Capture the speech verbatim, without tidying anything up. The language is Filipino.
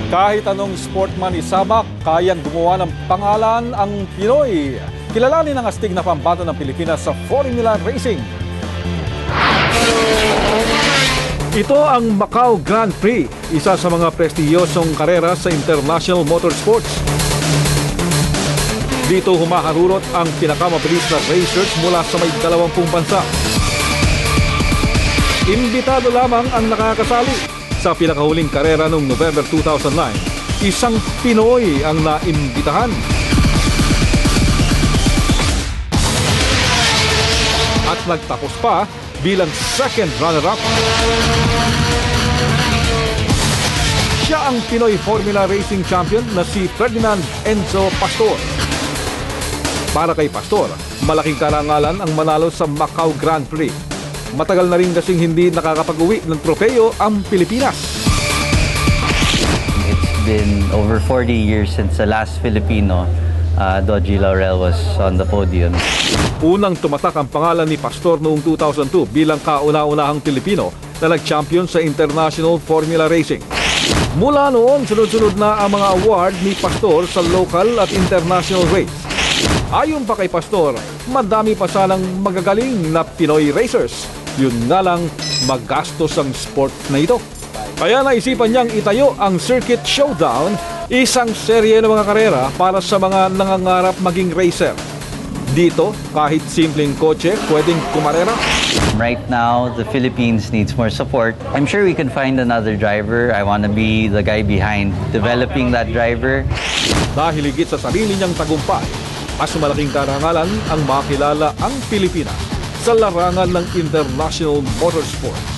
Kahit anong sportman isabak, kayang gumawa ng pangalan ang Pinoy. Kilalanin ang astig na pambato ng Pilipinas sa Formula Racing. Ito ang Macau Grand Prix, isa sa mga prestiyosong karera sa international motorsports. Dito humaharurot ang pinakamabilis na racers mula sa may dalawampung bansa. Imbitado lamang ang nakakasali. Sa pinakahuling karera noong November two thousand nine, isang Pinoy ang naimbitahan. At nagtapos pa bilang second runner-up. Siya ang Pinoy Formula Racing Champion na si Ferdinand Enzo Pastor. Para kay Pastor, malaking karangalan ang manalo sa Macau Grand Prix. Matagal na rin kasing hindi nakakapag-uwi ng tropeyo ang Pilipinas. It's been over forty years since the last Filipino, uh, Dodgy Laurel, was on the podium. Unang tumatak ang pangalan ni Pastor noong two thousand two bilang kauna-unahang Pilipino na nag-champion sa International Formula Racing. Mula noon, sunod-sunod na ang mga award ni Pastor sa local at international race. Ayon pa kay Pastor, madami pa sanang magagaling na Pinoy racers. Yun nga lang, magastos ang sport na ito. Kaya naisipan niyang itayo ang Circuit Showdown, isang serye ng mga karera para sa mga nangangarap maging racer. Dito, kahit simpleng kotse, pwedeng kumarera. Right now, the Philippines needs more support. I'm sure we can find another driver. I want to be the guy behind developing that driver. Dahil higit sa sarili niyang tagumpay, mas malaking karangalan ang makilala ang Pilipinas sa larangan ng international motorsports.